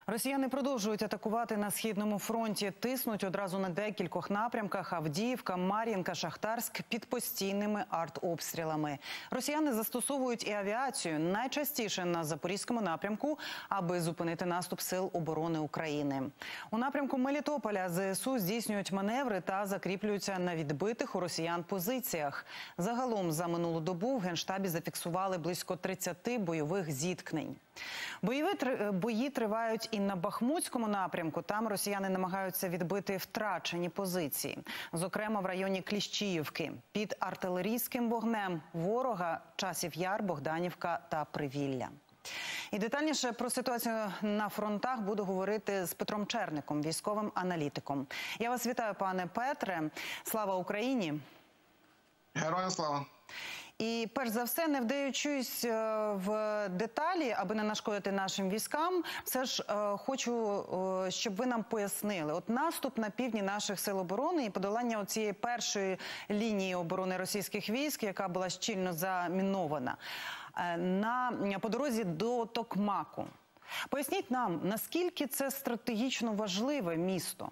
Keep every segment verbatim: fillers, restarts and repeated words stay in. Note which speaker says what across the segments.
Speaker 1: Росіяни продовжують атакувати на Східному фронті. Тиснуть одразу на декількох напрямках – Авдіївка, Мар'їнка, Шахтарськ – під постійними артобстрілами. Росіяни застосовують і авіацію, найчастіше на Запорізькому напрямку, аби зупинити наступ Сил оборони України. У напрямку Мелітополя ЗСУ здійснюють маневри та закріплюються на відбитих у росіян позиціях. Загалом за минулу добу в Генштабі зафіксували близько тридцяти бойових зіткнень. Бойові бої тривають і на Бахмутському напрямку. Там росіяни намагаються відбити втрачені позиції. Зокрема, в районі Кліщіївки. Під артилерійським вогнем ворога Часів Яр, Богданівка та Привілля. І детальніше про ситуацію на фронтах буду говорити з Петром Черником, військовим аналітиком. Я вас вітаю, пане Петре. Слава Україні!
Speaker 2: Героям слава!
Speaker 1: І, перш за все, не вдаючись в деталі, аби не нашкодити нашим військам, все ж е, хочу, е, щоб ви нам пояснили. От наступ на півдні наших сил оборони і подолання цієї першої лінії оборони російських військ, яка була щільно замінована, е, на, по дорозі до Токмаку. Поясніть нам, наскільки це стратегічно важливе місто?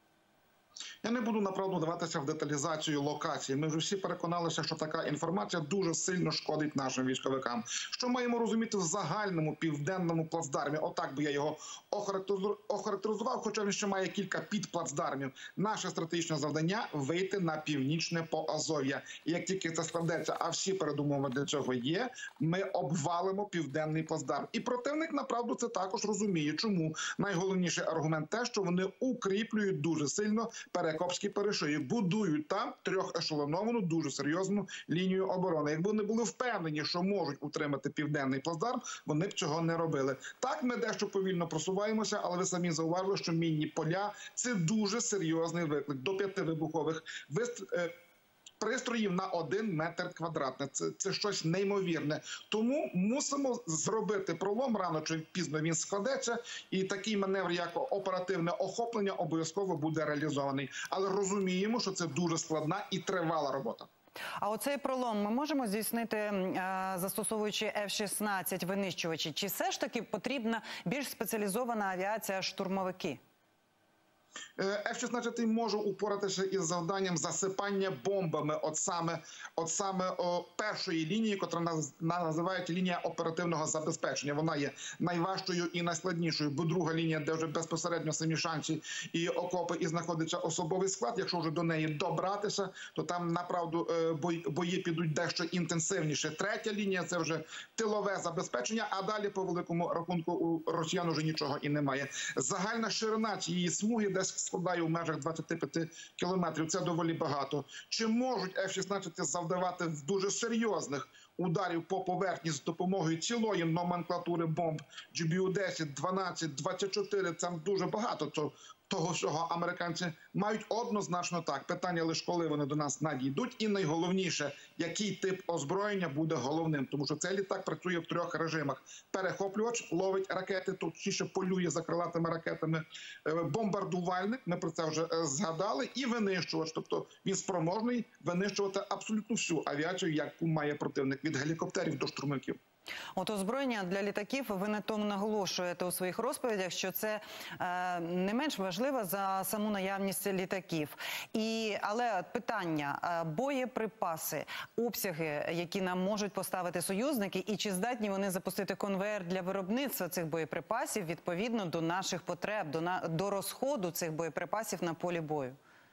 Speaker 2: Я не буду, направду, даватися в деталізацію локації. Ми вже всі переконалися, що така інформація дуже сильно шкодить нашим військовикам. Що маємо розуміти в загальному південному плацдармі? Отак би я його охарактеризував, хоча він ще має кілька підплацдармів. Наше стратегічне завдання – вийти на північне Поазов'я. І як тільки це складеться, а всі передумови для цього є, ми обвалимо південний плацдарм. І противник, направду, це також розуміє. Чому? Найголовніший аргумент те, що вони укріплюють дуже сильно Перекопські перешиї, будують там трьохешелоновану, дуже серйозну лінію оборони. Якби вони були впевнені, що можуть утримати південний плацдарм, вони б цього не робили. Так, ми дещо повільно просуваємося, але ви самі зауважили, що мінні поля – це дуже серйозний виклик. До п'яти вибухових вистрілів пристроїв на один метр квадратний. Це, це щось неймовірне. Тому мусимо зробити пролом, рано чи пізно він складеться, і такий маневр, як оперативне охоплення, обов'язково буде реалізований. Але розуміємо, що це дуже складна і тривала робота.
Speaker 1: А оцей пролом ми можемо здійснити, застосовуючи еф шістнадцять винищувачі? Чи все ж таки потрібна більш спеціалізована авіація, штурмовики?
Speaker 2: еф шістнадцять може упоратися із завданням засипання бомбами от саме, от саме о, першої лінії, котра називають лінія оперативного забезпечення. Вона є найважчою і найскладнішою, бо друга лінія, де вже безпосередньо самі шанси і окопи, і знаходиться особовий склад. Якщо вже до неї добратися, то там, направду, бої, бої підуть дещо інтенсивніше. Третя лінія – це вже тилове забезпечення, а далі, по великому рахунку, у росіян вже нічого і немає. Загальна ширина цієї смуги десь складає у межах двадцяти п'яти кілометрів. Це доволі багато. Чи можуть еф шістнадцять завдавати дуже серйозних ударів по поверхні з допомогою цілої номенклатури бомб джі бі ю десять, дванадцять, двадцять чотири? Це дуже багато того всього. Американці мають однозначно так. Питання лише, коли вони до нас надійдуть. І найголовніше, який тип озброєння буде головним. Тому що цей літак працює в трьох режимах. Перехоплювач ловить ракети, точніше полює за крилатими ракетами. Бомбардувальник, ми про це вже згадали. І винищувач. Тобто він спроможний винищувати абсолютно всю авіацію, яку має противник. Від гелікоптерів до штурмовиків.
Speaker 1: От озброєння для літаків, ви на тому наголошуєте у своїх розповідях, що це е, не менш важливо за саму наявність літаків. І, але питання, е, боєприпаси, обсяги, які нам можуть поставити союзники, і чи здатні вони запустити конвейер для виробництва цих боєприпасів відповідно до наших потреб, до, на, до розходу цих боєприпасів на полі бою?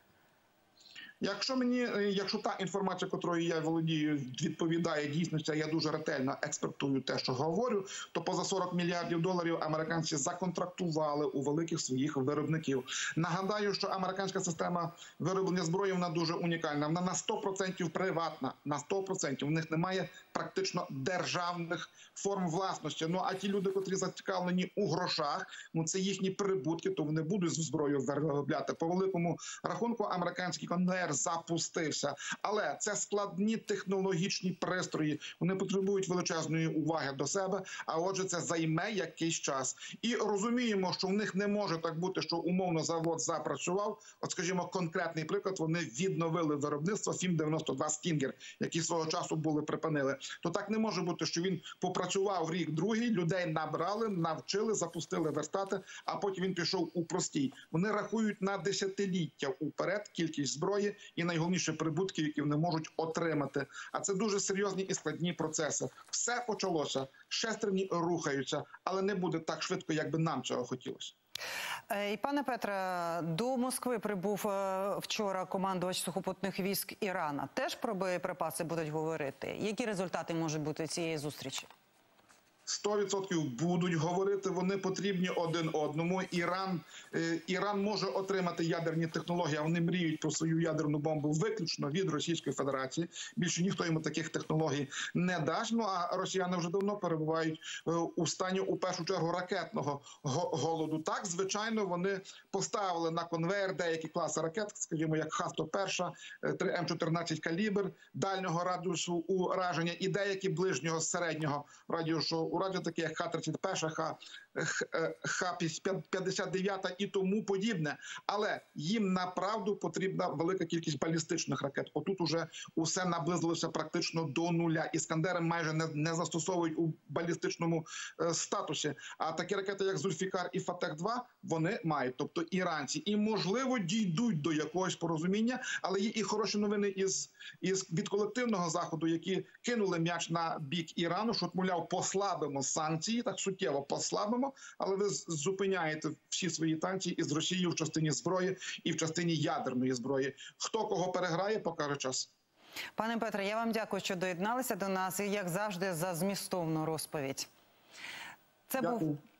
Speaker 2: Якщо мені, якщо та інформація, якою я володію, відповідає дійсності, я дуже ретельно експертую те, що говорю, то поза сорок мільярдів доларів американці законтрактували у великих своїх виробників. Нагадаю, що американська система вироблення зброї, вона дуже унікальна. Вона на сто відсотків приватна, на сто відсотків. У них немає практично державних форм власності. Ну, а ті люди, котрі зацікавлені у грошах, ну це їхні прибутки, то вони будуть зброю виробляти. По великому рахунку, американський конвейер запустився. Але це складні технологічні пристрої. Вони потребують величезної уваги до себе, а отже, це займе якийсь час. І розуміємо, що в них не може так бути, що умовно завод запрацював. От, скажімо, конкретний приклад, вони відновили виробництво Фім дев'яносто два Стінгер, які свого часу були припинили. То так не може бути, що він попрацював рік-другий, людей набрали, навчили, запустили верстати, а потім він пішов у простій. Вони рахують на десятиліття уперед кількість зброї і найголовніше прибутки, які вони можуть отримати. А це дуже серйозні і складні процеси. Все почалося, шестерні рухаються, але не буде так швидко, як би нам цього хотілося.
Speaker 1: І, пане Петре, до Москви прибув вчора командувач сухопутних військ Ірана. Теж про боєприпаси будуть говорити? Які результати можуть бути цієї зустрічі?
Speaker 2: сто відсотків будуть говорити, вони потрібні один одному. Іран, е, Іран може отримати ядерні технології, а вони мріють про свою ядерну бомбу виключно від Російської Федерації. Більше ніхто йому таких технологій не дасть. Ну, а росіяни вже давно перебувають е, у стані, у першу чергу, ракетного голоду. Так, звичайно, вони поставили на конвейер деякі класи ракет, скажімо, як Х сто один, три М чотирнадцять калібр, дальнього радіусу ураження і деякі ближнього середнього радіусу ураження, такі як Х тридцять один, Х п'ятдесят дев'ять і тому подібне. Але їм направду потрібна велика кількість балістичних ракет. Отут уже усе наблизилося практично до нуля. Іскандери майже не, не застосовують у балістичному е, статусі. А такі ракети, як Зульфікар і Фатех два, вони мають, тобто іранці. І, можливо, дійдуть до якогось порозуміння, але є і хороші новини із, із, від колективного Заходу, які кинули м'яч на бік Ірану, що, мовляв, послабимо санкції, так суттєво послабимо, але ви зупиняєте всі свої танці із Росією в частині зброї і в частині ядерної зброї. Хто кого переграє, покаже час.
Speaker 1: Пане Петре, я вам дякую, що доєдналися до нас і, як завжди, за змістовну розповідь. Це
Speaker 2: Дякую.
Speaker 1: був